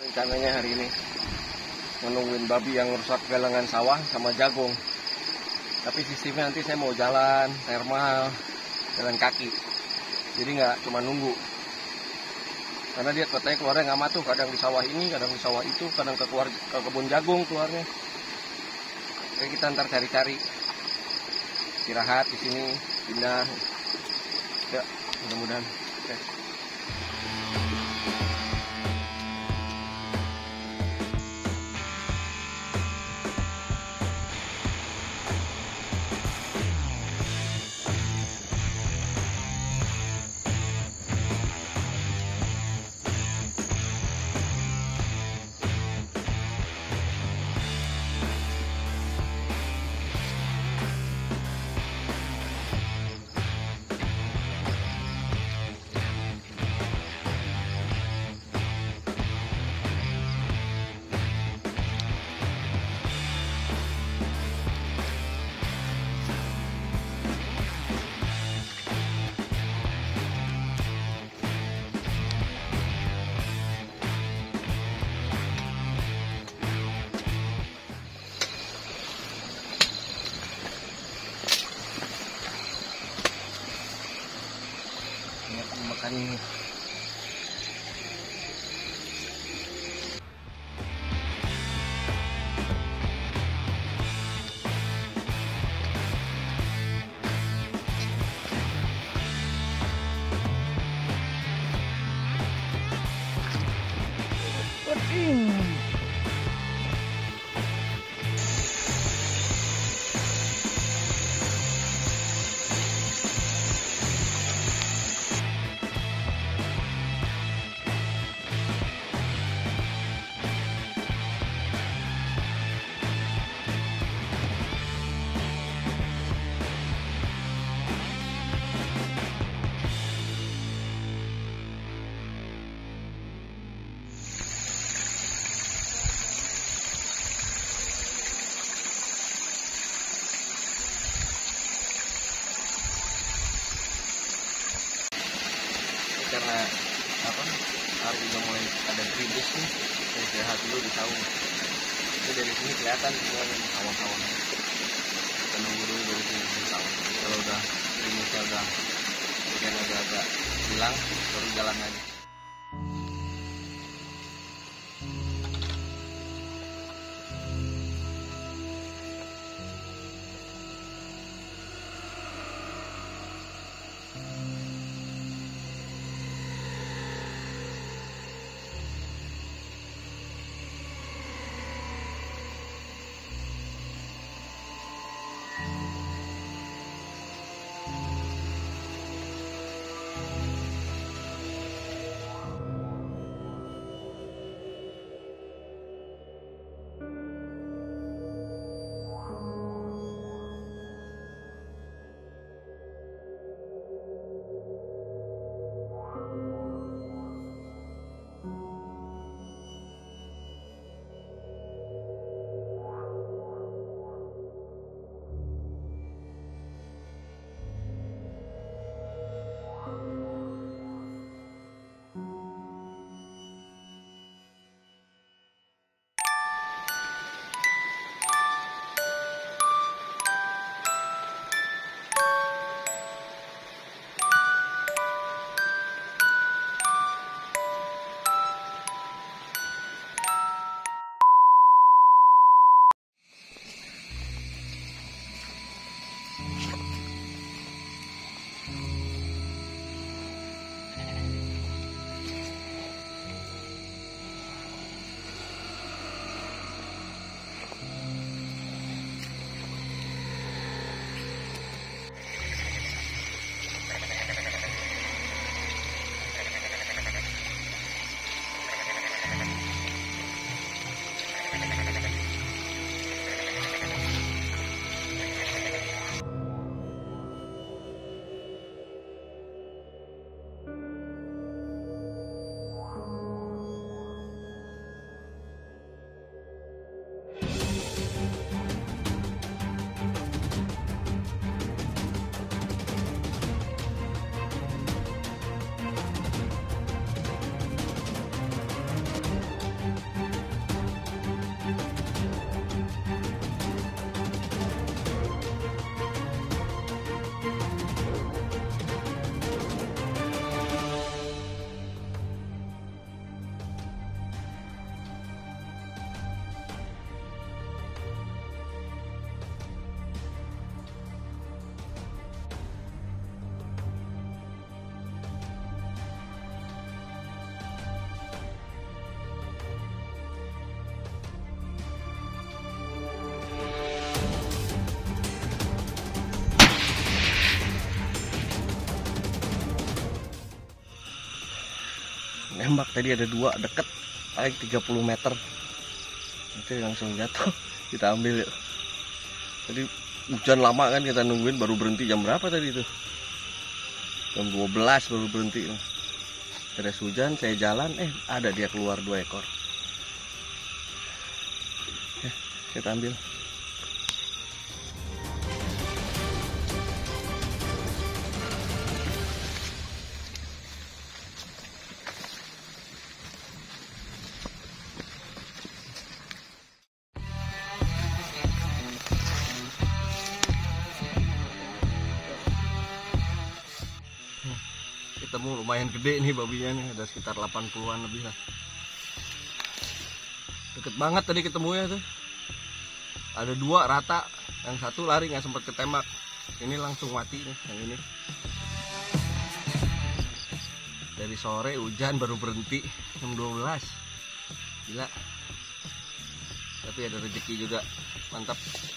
rencananya hari ini menungguin babi yang rusak galangan sawah sama jagung. Tapi sistemnya nanti saya mau jalan thermal, jalan kaki. Jadi nggak cuma nunggu. Karena dia katanya keluarnya nggak matuh, kadang di sawah ini, kadang di sawah itu, kadang ke kebun jagung keluarnya. Oke, kita ntar cari-cari, istirahat di sini, pindah. Ya, mudah-mudahan. Oke. Makan ini. Karena hari udah mulai ada kritis nih, saya istirahat dulu di saung. Itu dari sini kelihatan semuanya sawah-sawah. Kita nunggu dulu dari sini di saung. Kalau udah kritisnya udah bagian agak-agak hilang, baru jalan lagi. nembak tadi ada 2 deket paling 30 meter itu langsung jatuh. Kita ambil yuk. Tadi hujan lama kan, kita nungguin, baru berhenti jam berapa tadi itu, jam 12 baru berhenti. Terus hujan, saya jalan, ada dia keluar 2 ekor. Kita ambil. Ketemu lumayan gede nih babinya nih, ada sekitar 80-an lebih lah. Deket banget tadi ketemunya tuh. Ada 2 rata, yang 1 lari nggak sempat ketembak. Ini langsung mati nih yang ini. Dari sore hujan baru berhenti jam 12. Gila. Tapi ada rezeki juga, mantap.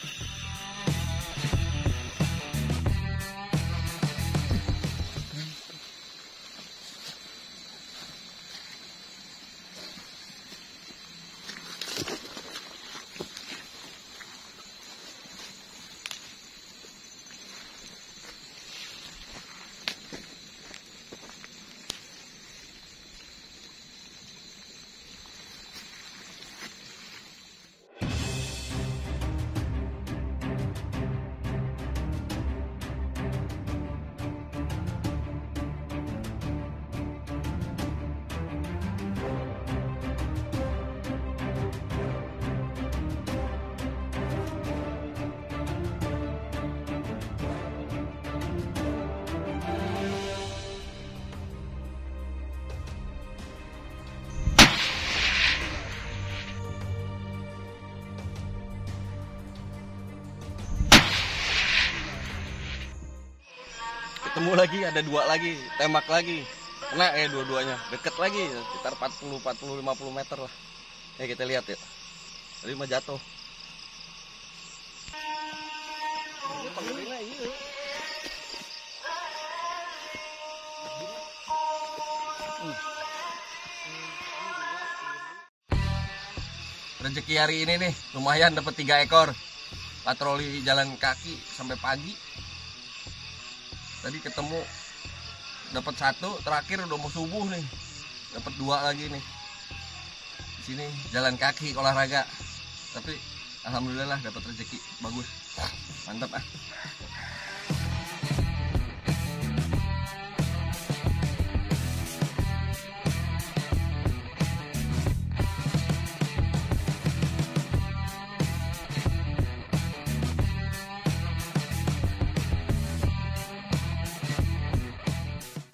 Ketemu lagi, ada 2 lagi, tembak lagi, kena dua-duanya, deket lagi, sekitar 40-50 meter lah. Kita lihat ya, tadi mah jatuh. Rezeki hari ini nih, lumayan dapat 3 ekor. Patroli jalan kaki sampai pagi. Tadi ketemu dapat 1, terakhir udah mau subuh nih, dapat 2 lagi nih. Di sini jalan kaki olahraga, tapi alhamdulillah dapat rezeki bagus, mantap ah.